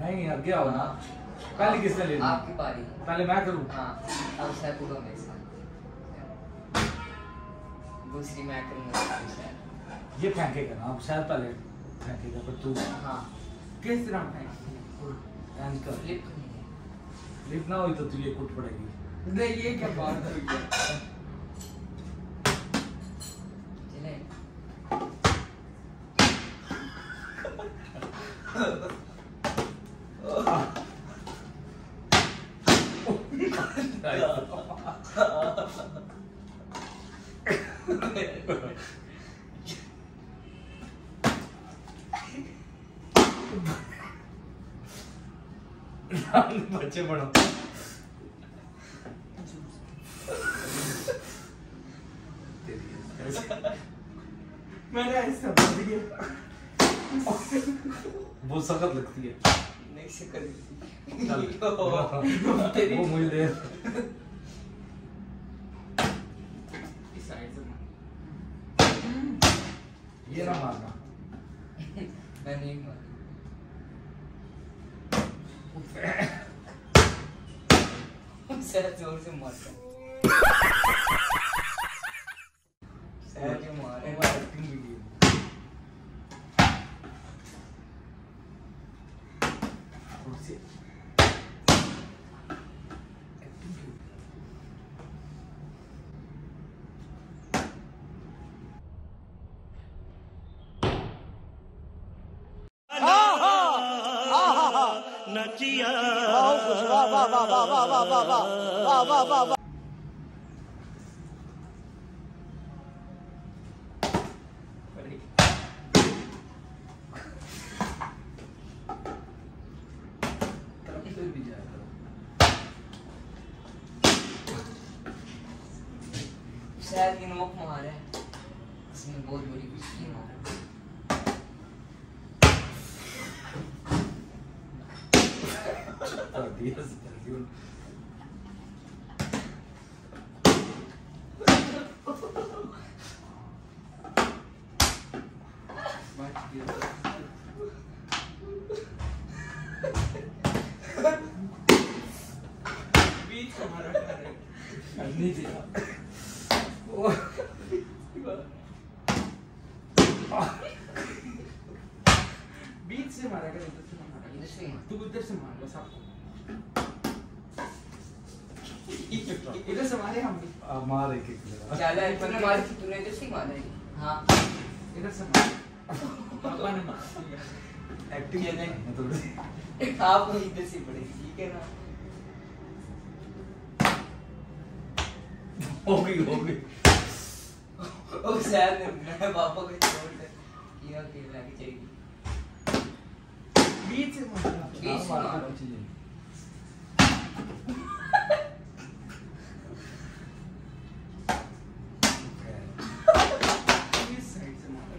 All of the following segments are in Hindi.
नहीं आगे आओ ना। पहले किसने लेनी? आपकी बारी। पहले मैं करूँ? हाँ, अब शायद करो मेरे साथ। दूसरी मैं करूँगा शायद। ये फेंकेगा ना, अब शायद पहले फेंकेगा पर तू। हाँ। किस तरह फेंकेगा? फ्लिप ना हुई तो तू ये कुट पड़ेगी। नहीं ये क्या बात हुई है? चले। बच्चे बनो। मैंने ऐसा बोल दिया। बहुत सख्त लगती है। नहीं सख्त वो मुझे दे। इस साइड से ये ना मारना। मैं नहीं मार। शायद जोर से मारता। शायद जो मारे वो एक्टिंग वीडियो। नचिया शायद ये नोक मार है। इसमें बहुत बुरी खुशी है। बीच हमारा घर है। नहीं दिया। बीच से मारा कर, इधर से मारा। इधर से मार। तू इधर से मार बस आपको। इधर से मारे हम भी। मार एक एक। चल है तूने मारी थी, तूने इधर से मारा है। हाँ इधर से मार। पापा ने मारा। एक्टिंग ये नहीं थोड़ी। आपको इधर से पड़ेगी, ठीक है ना? हो गई हो गई। ओ शायद मैं पापा को छोड़ दे किया के लगी चाहिए। बीच से मारो, बीच से मारो। इस साइड से मारो।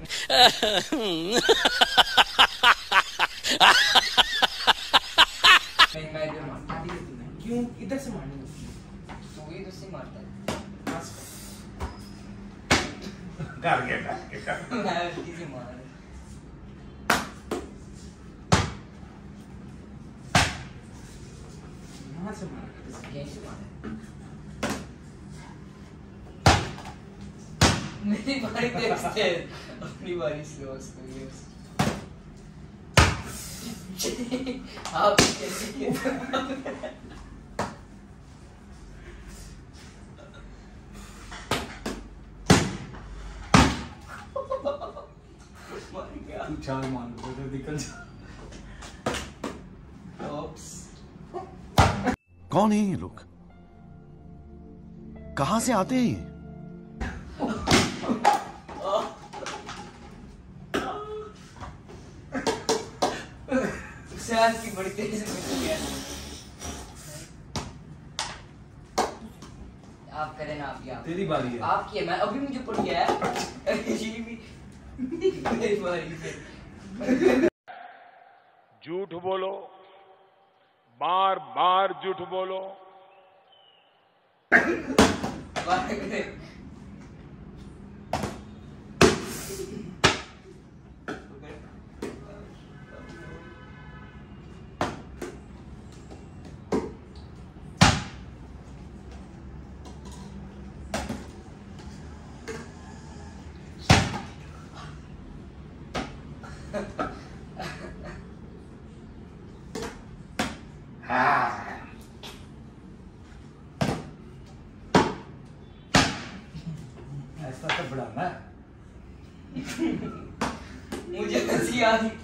नहीं मैं इधर मारता हूं। क्यों इधर से मारनी है? तो इधर से मारता है। कर गया मैं किसी मार। यहाँ से मार, यहीं से मार। मेरी बारी देखते हैं, अपनी बारी स्लो करिए। आप कैसे किए? तू चाल मान तो निकल जा। कौन है ये लोग? कहां से आते हैं ये? शायद की बड़ी तेज में है। आप करें ना, आप तेरी बारी है। आपकी है। मैं अभी मुझे पड़ी है। ये भी मेरी बारी है। झूठ बोलो, बार बार झूठ बोलो। आहिस्ता से बढ़ाना है। मुझे हंसी आ रही।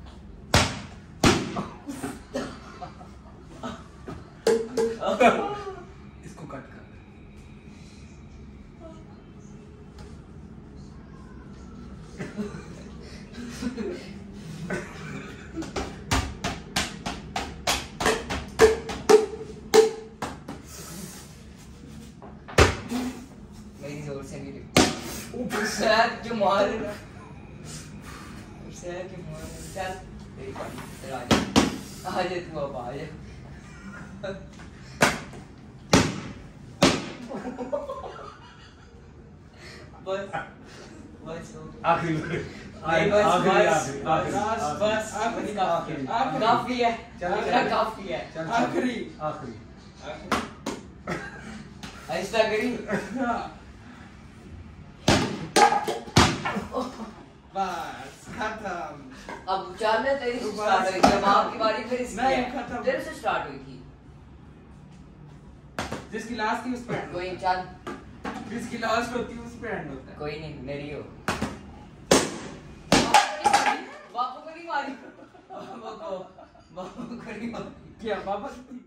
इसको कट कर। मेरी जोर से नहीं ऊपर सर जो मार सर जो मार चल एक बार आ जा तू अब आ जा बस बस आखिरी काफी है काफी है आखिरी ऐसा करी बस खत्म। अब चल मैं तेरी से स्टार्ट हुई थी, अब आपकी बारी फिर इसकी नहीं, है खत्म। तेरे से स्टार्ट हुई थी जिसकी लास्ट की उस पे end कोई चल होता है। जिसकी लास्ट होती है उस पे एंड होता है। कोई नहीं मेरी हो बापू को नहीं मारी बापू को नहीं मारी क्या वापस